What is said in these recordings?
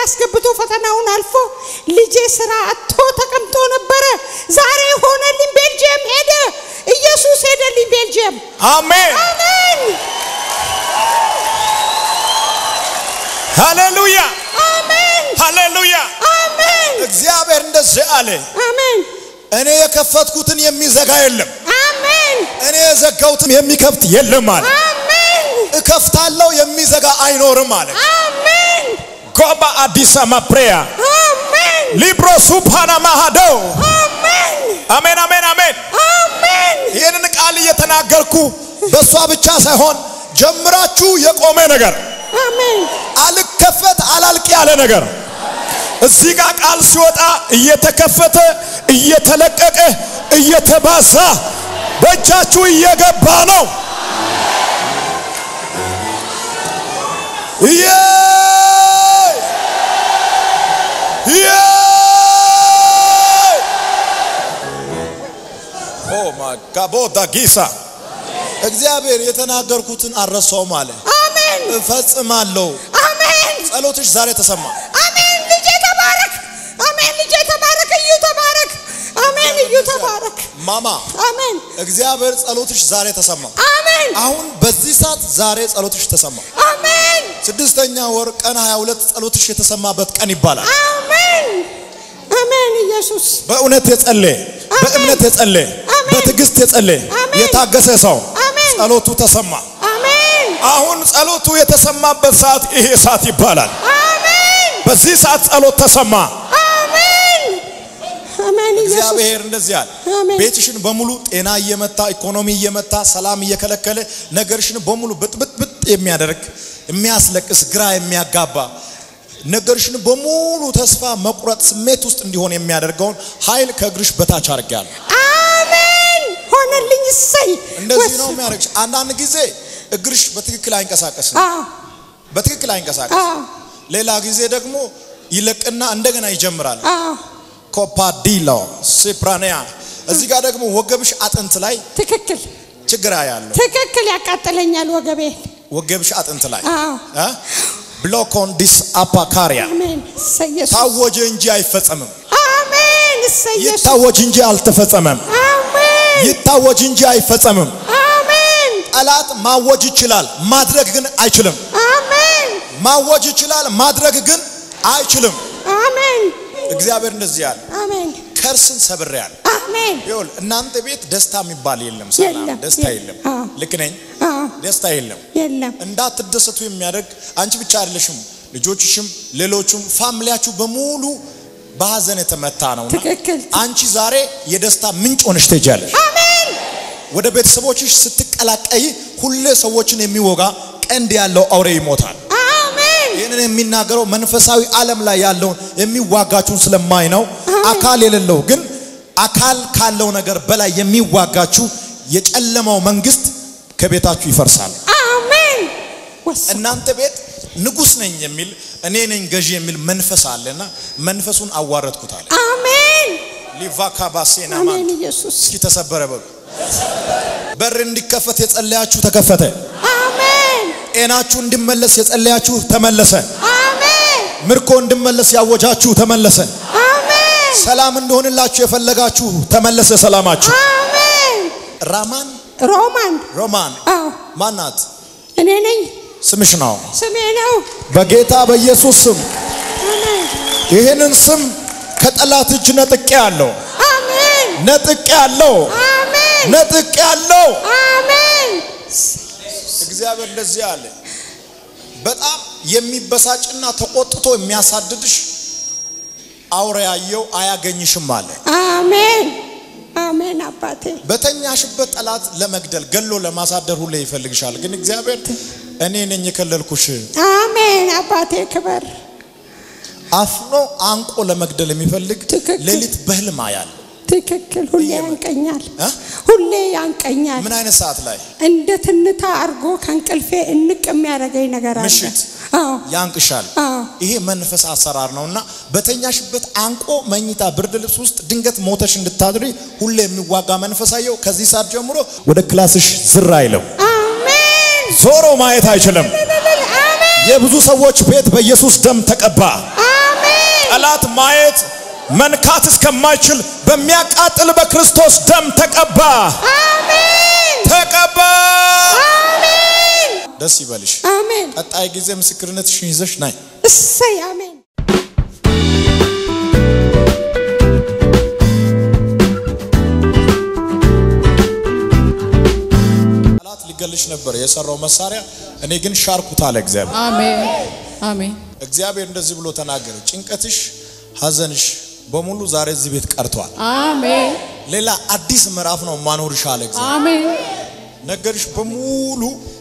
አስገብቶ ፈተናውን አልፎ ልጄ ስራ አጥቶ ተቀምጦ ነበር ዛሬ ሆነልኝ ቤልጂየም ሄደ ኢየሱስ ሄደልኝ ቤልጂየም አሜን አሜን ሃሌሉያ አሜን ሃሌሉያ አሜን እግዚአብሔር እንደዚህ አለ አሜን እኔ የከፈትኩትን የሚዘጋ የለም አሜን እኔ የዘጋሁትን የሚከፍት የለም አለ አሜን እከፍታለሁ የሚዘጋ አይኖርም አለ አሜን ኮባ አዲስ ማፕሪያ አሜን ሊብሮ ሱፓና ማሃዶ አሜን አሜን አሜን አሜን አሜን ይሄንን ቃል እየተናገርኩ በሷ ብቻ ሳይሆን ጀምራችሁ የቆመ ነገር አሜን አልከፈት አላልቅ ያለ ነገር እዚህ ጋር ቃል ሲወጣ እየተከፈተ እየተለቀቀ እየተባዛ በእጃችሁ እየገባ ነው ኦ ማይ ጋቦዳ ጊሳ እግዚአብሔር የተናገርኩትን አረሳው ማለት አሜን እፈጽማለሁ አሜን ጸሎትሽ ዛሬ ተሰማ አሜን ልጄ ተባረክ አሜን ልጄ ተባረክ እዩ ተባረክ አሜን እዩ ተባረክ ማማ አሜን እግዚአብሔር ጸሎትሽ ዛሬ ተሰማ አሜን አሁን በዚህ ሰዓት ዛሬ ጸሎትሽ ተሰማ አሜን ስድስተኛ ወር ቀን 22 ጸሎትሽ የተሰማበት ቀን ይባላል አሜን አሜን ኢየሱስ በእውነት የጸለየ በእምነት የጸለየ በትግስት የጸለየ የታገሰ ሰው ጸሎቱ ተሰማ አሜን አሁን ጸሎቱ የተሰማበት ሰዓት ይሄ ሰዓት ይባላል አሜን በዚህ ሰዓት ጸሎት ተሰማ አሜን አሜን እግዚአብሔር እንደዚህ ያለ ቤትሽን በሙሉ ጤና እየመታ ኢኮኖሚ እየመታ ሰላም እየከለከለ ነገርሽን በሙሉ ብጥብጥ የሚያደርግ የሚያስለቅስ ግራ የሚያጋባ ነገርሽን በሙሉ ተስፋ መቁረጥ ስሜት ውስጥ እንዲሆን የሚያደርገውን ኃይል ከእግርሽ በታች አርጋል አሜን ሆነልኝ ሰይ እንደዚህ ነው የሚያደርግሽ አንዳንድ ጊዜ እግርሽ በትክክል አይንቀሳቀስም በትክክል አይንቀሳቀስም ሌላ ጊዜ ደግሞ ይለቅና እንደገና ይጀምራል ኮፓዲሎ ሲፕራኒያ እዚህ ጋር ደግሞ ወገብሽ አጥንት ላይ ትክክል ችግር ያለው ትክክል ያቃጥለኛል ወገብሽ አጥንት ላይ ብሎኮን ዲስ አፓካሪያ አሜን ሰየሱ ታወጀ እንጂ አይፈጸምም አሜን ሰየሱ ይታወጅ እንጂ አልተፈጸመም አሜን ይታወጅ እንጂ አይፈጸምም አሜን ጠላት ማወጅ ይችላል ማድረግ ግን አይችልም አሜን ማወጅ ይችላል ማድረግ ግን አይችልም አሜን እግዚአብሔር እንደዚህ ያለ አሜን ከርስን ሰብሬያል አሜን ይሁን እናንተ ቤት ደስታ የሚባል የለም ሰላም ደስታ የለም ልክ ነኝ ደስታ የለም እንዳትደሰቱ የሚያደርግ አንቺ ብቻ አይደለሽም ልጆችሽም ሌሎችም ፋሚሊያችሁ በሙሉ በሐዘን የተመታ ነውና አንቺ ዛሬ የደስታ ምንጭ ሆነሽ ትሄጃለሽ አሜን ወደ ቤተሰቦችሽ ስትቀላቀይ ሁሌ ሰዎችን የሚወጋ ቀንድ ያለው አውሬ ይሞታል አሜን ይሄንን የሚናገረው መንፈሳዊ ዓለም ላይ ያለው የሚዋጋችሁን ስለማይ ነው አካል የሌለው ግን አካል ካለው ነገር በላይ የሚዋጋችሁ የጨለማው መንግስት ከቤታችሁ ይፈርሳል አሜን እናንተ ቤት ንጉስ ነኝ የሚል እኔ ነኝ ገዢ የሚል መንፈስ አለና መንፈሱን አዋረድኩታል አሜን ሊቫካባሴና ማን አሜን ኢየሱስ ተሰበረ በር እንዲከፈት የጸለያችሁ ተከፈተ አሜን ጤናችሁ እንዲመለስ የጸለያችሁ ተመለሰ አሜን ምርኮ እንዲመለስ ያወጃችሁ ተመለሰ አሜን ሰላም እንደሆነላችሁ የፈለጋችሁ ተመለሰ ሰላማችሁ አሜን ሮማን ማናት እኔ ነኝ ስምሽ ነው ስሜ ነው በጌታ በኢየሱስ ስም አሜን ይሄንን ስም ከጠላት እጅ ነጥቄያለሁ አሜን ነጥቄያለሁ አሜን ነጥቄያለሁ አሜን እግዚአብሔር እንደዚህ አለ በጣም የሚበሳጭና ተቆጥቶ የሚያሳድድሽ አውሬ ያየው አያገኝሽም አለ አሜን አሜን አባቴ በተኛሽበት ጠላት ለመግደል ገሎ ለማሳደር ሁሉ ይፈልግሻል ግን እግዚአብሔር እኔ ነኝ የከለልኩሽ አሜን አባቴ ክብር አፍኖ አንቆ ለመግደል የሚፈልግ ሌሊት በህልም ያያል ትክክል ሁሌ ያንቀኛል ምን አይነት ሰዓት ላይ እንደ ትንታ አርጎ ከንቅልፌ እንቅ የሚያደርገኝ ነገር አለ ምሽት ያንቅሻል ይሄ መንፈስ አሰራር ነውና በተኛሽበት አንቆ መኝታ ብርድ ልብስ ውስጥ ድንገት ሞተሽ እንድታድሪ ሁሌ የሚዋጋ መንፈሳየው ከዚህ ሰዓት ጀምሮ ወደ ክላስሽ ዝራ አይለው አሜን ዞሮ ማየት አይችልም አሜን የብዙ ሰዎች ቤት በኢየሱስ ደም ተቀባ ጠላት ማየት መንካት እስከማይችል በሚያቃጥል በክርስቶስ ደም ተቀባ አሜን ተቀባ አሜን ደስ ይበልሽ አሜን ቀጣይ ጊዜ ምስክርነትሽን ይዘሽ ናይ እሰይ አሜን ሊገልሽ ነበር የሰራው መሳሪያ እኔ ግን ሻርኩት አለ እግዚአብሔር አሜን አሜን እግዚአብሔር እንደዚህ ብሎ ተናገረ ጭንቀትሽ ሐዘንሽ በሙሉ ዛሬ እዚህ ቤት ቀርቷል አሜን ሌላ አዲስ ምዕራፍ ነው ማኖርሽ አለ እግዚአብሔር አሜን ነገርሽ በሙሉ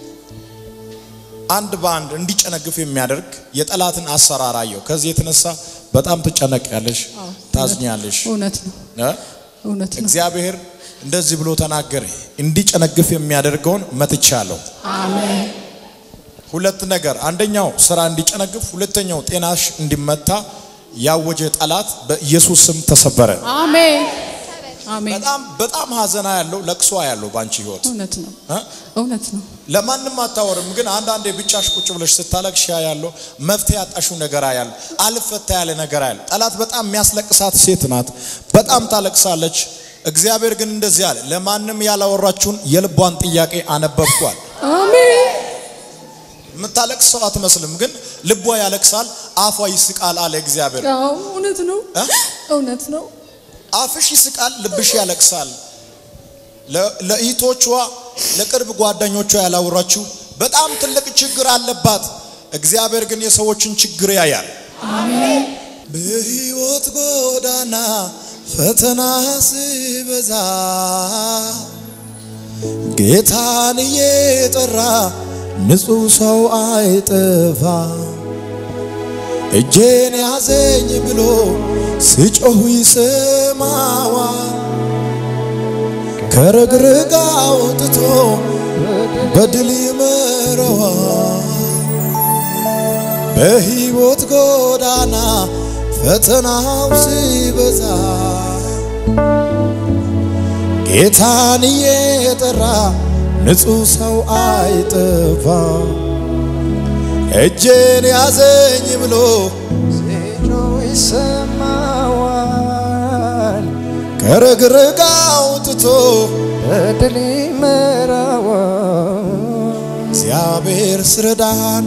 አንድ ባንድ እንዲጨነግፍ የሚያደርግ የጠላትን አሰራር አየው ከዚህ የተነሳ በጣም ትጨነቂያለሽ ታዝኛለሽ እውነት ነው እግዚአብሔር እንደዚህ ብሎ ተናገረ እንዲጨነግፍ የሚያደርገውን መትቻለሁ አሜን ሁለት ነገር አንደኛው ስራ እንዲጨነግፍ ሁለተኛው ጤናሽ እንዲመታ ያወጀ ጠላት በኢየሱስ ስም ተሰበረ አሜን አሜን በጣም ሐዘና ያለው ለቅሶ ያለው ባንቺ ህይወት እውነት ነው ለማንም አታወርም ግን አንዳንዴ ብቻሽ ቁጭ ብለሽ ስታለቅሽ ያለው መፍትሄ ያጣሽው ነገር ያለው አልፈታ ያለ ነገር ያለው ጠላት በጣም የሚያስለቅሳት ሴት ናት በጣም ታለቅሳለች እግዚአብሔር ግን እንደዚህ አለ ለማንም ያላወራችሁን የልቧን ጥያቄ አነበብኳል አሜን ምታለቅሰው አትመስልም ግን ልቧ ያለቅሳል አፏ ይስቃል አለ እግዚአብሔር እውነት ነው አፍሽ ይስቃል ልብሽ ያለቅሳል ለኢቶቿ ለቅርብ ጓደኞቿ ያላወራችሁ በጣም ትልቅ ችግር አለባት እግዚአብሔር ግን የሰዎችን ችግር ያያል አሜን በህይወት ጎዳና ፈተና ሲበዛ ጌታን እየጠራ ንጹህ ሰው አይጠፋ እጄን ያዘኝ ብሎ ሲጮህ ይሰማዋል ከረግረግ አውጥቶ በድል ይመራዋል በህይወት ጎዳና ፈተናው ሲበዛ ጌታን እየጠራ ንጹህ ሰው አይጠፋ እጄን ያዘኝ ብሎ ሲጮህ ይሰማዋል ከረግረግ አውጥቶ በድል ይመራዋል እግዚአብሔር ስረዳን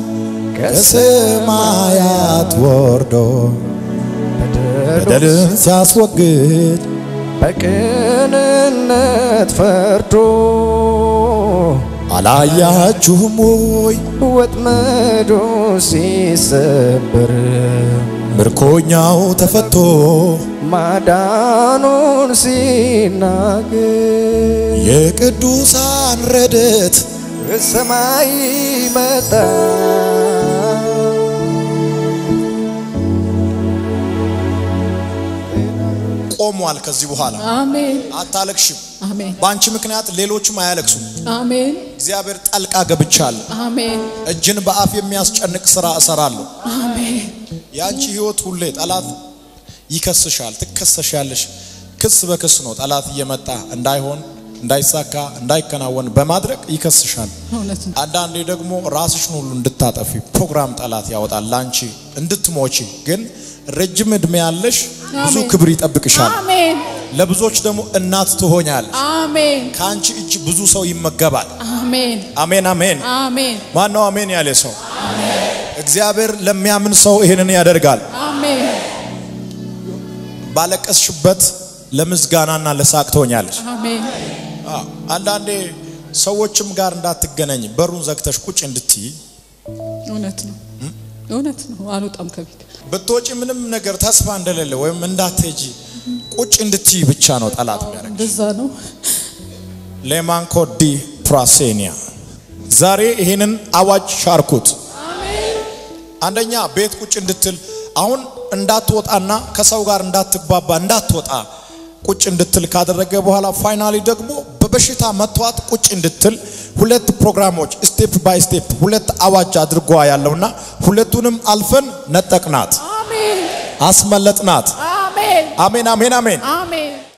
ከሰማያት ወርዶ በደልን ሲያስወግድ በቅንነት ፈርዶ አላያችሁም ወይ ወጥመዱ ሲሰበር ምርኮኛው ተፈቶ ማዳኑን ሲናገር የቅዱሳን ረድኤት ከሰማይ መጣ ቆሟል ከዚህ በኋላ አሜን አታለቅሽም አሜን ባንቺ ምክንያት ሌሎችም አያለቅሱም አሜን እግዚአብሔር ጣልቃ ገብቻለሁ አሜን እጅን በአፍ የሚያስጨንቅ ስራ እሰራለሁ አሜን ያንቺ ህይወት ሁሌ ጠላት ይከስሻል ትከሰሻለሽ ክስ በክስ ነው ጠላት እየመጣ እንዳይሆን እንዳይሳካ እንዳይከናወን በማድረግ ይከስሻል አንዳንዴ ደግሞ ራስሽን ሁሉ እንድታጠፊ ፕሮግራም ጠላት ያወጣል ላንቺ እንድትሞቺ ግን ረጅም እድሜ ያለሽ ብዙ ክብር ይጠብቅሻል አሜን ለብዙዎች ደግሞ እናት ትሆኛለሽ አሜን ካንቺ እጅ ብዙ ሰው ይመገባል አሜን አሜን አሜን አሜን ማነው አሜን ያለ ሰው እግዚአብሔር ለሚያምን ሰው ይሄንን ያደርጋል አሜን ባለቀስሽበት ለምስጋናና ለሳቅ ትሆኛለሽ አሜን አንዳንዴ ሰዎችም ጋር እንዳትገናኝ በሩን ዘግተሽ ቁጭ እንድትይ እውነት ነው አልወጣም ከቤት በትወጪ ምንም ነገር ተስፋ እንደሌለ ወይም እንዳትሄጂ ቁጭ እንድትይ ብቻ ነው ጠላት የሚያደርግሽ እንደዛ ነው ለማንኮዲ ፕራሴኒያ ዛሬ ይሄንን አዋጅ ሻርኩት አሜን አንደኛ ቤት ቁጭ እንድትል አሁን እንዳትወጣና ከሰው ጋር እንዳትግባባ እንዳትወጣ ቁጭ እንድትል ካደረገ በኋላ ፋይናሊ ደግሞ በበሽታ መጥቷት ቁጭ እንድትል ሁለት ፕሮግራሞች ስቴፕ ባይ ስቴፕ ሁለት አዋጅ አድርጓ ያለውና ሁለቱንም አልፈን ነጠቅናት አሜን አስመለጥናት አሜን አሜን አሜን አሜን